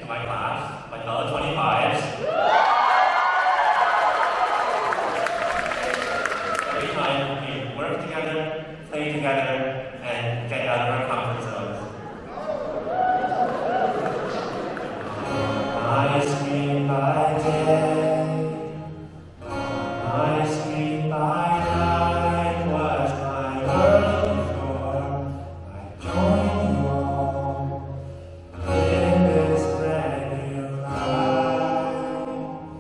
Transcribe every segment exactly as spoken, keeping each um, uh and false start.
my class, like all the twenty-fives. Every time we work together, play together, and get out of our comfort zones. Ice cream by day, ice cream by night was my world before I joined you all in this brand new life.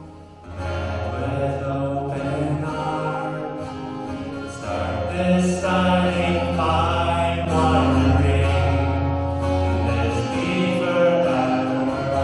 With open arms, start this starting line, wandering in this deeper backward.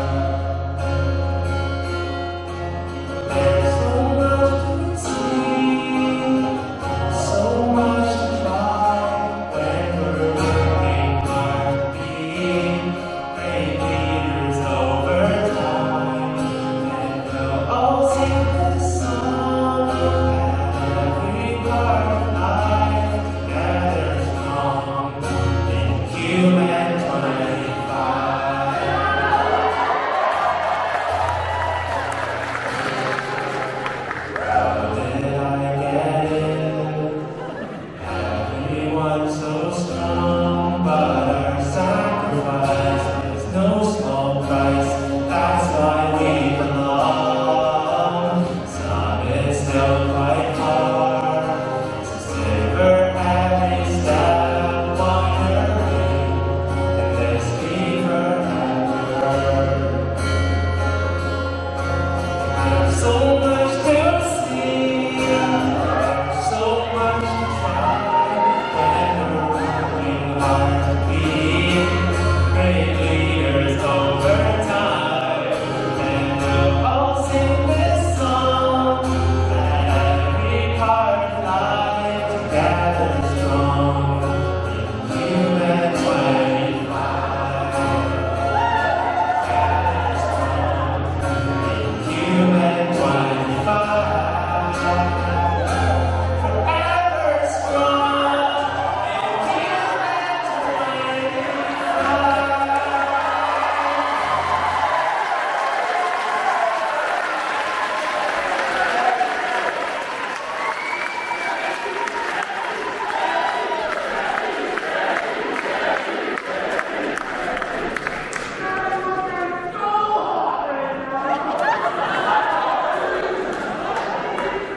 There's so much to see, so much to try, when we're working hard, being great leaders over time. And we'll all sing this song at every part of life, together strong in Qmed twenty-five. How did I get it? Everyone so strong, but our sacrifice is no small price. That's why